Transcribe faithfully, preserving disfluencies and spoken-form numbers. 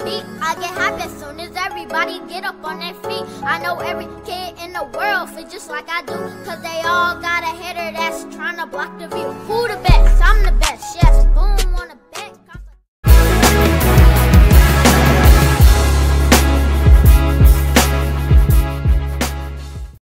beat. I get happy as soon as everybody get up on their feet. I know every kid in the world feel just like I do, cause they all got a hater that's trying to block the view. Who the